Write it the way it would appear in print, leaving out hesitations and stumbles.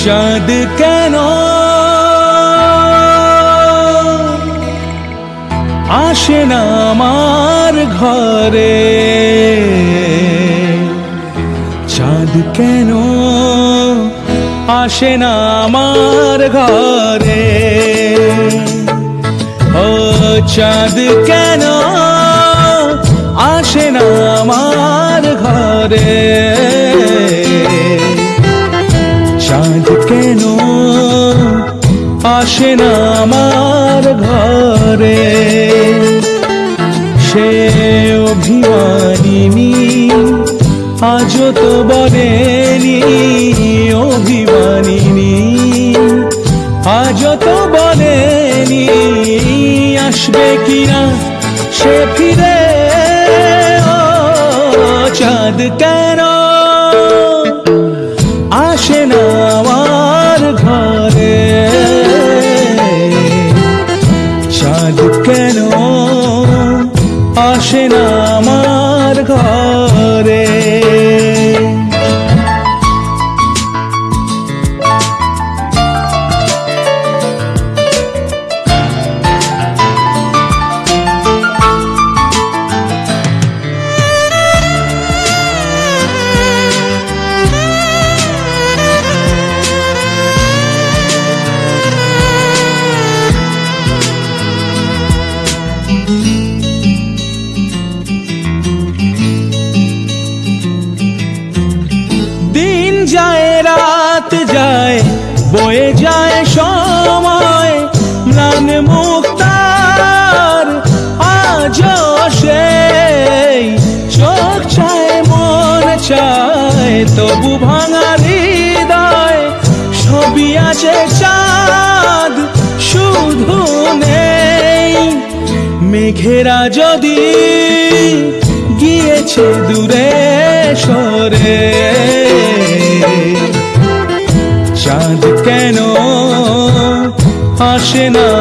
চাঁদ কেন আসে না আমার ঘরে, চাঁদ কেন আসে না আমার ঘরে, ও চাঁদ কেন আসে না আমার ঘরে, চাঁদ কেন আসে না আমার ঘরে। সে অভিমানিনী আজও তো বলেনি, অভিমানিনী আজও তো বলেনি আসবে কিনা সে ফিরে, ও চাঁদ কেন আসে না আমার ঘরে, চাঁদ কেন আসে না আমার ঘরে। দিন যায় রাত যায় বয়ে যায় সময়, ম্লান মুক্তার আজও সেই চোখ চায় মন চায় তবু ভাঙা হৃদয়, ছবি আছে চাঁদ শুধু নেই, মেঘেরা যদি গিয়েছে দূরে সরে, চাঁদ কেন আসে না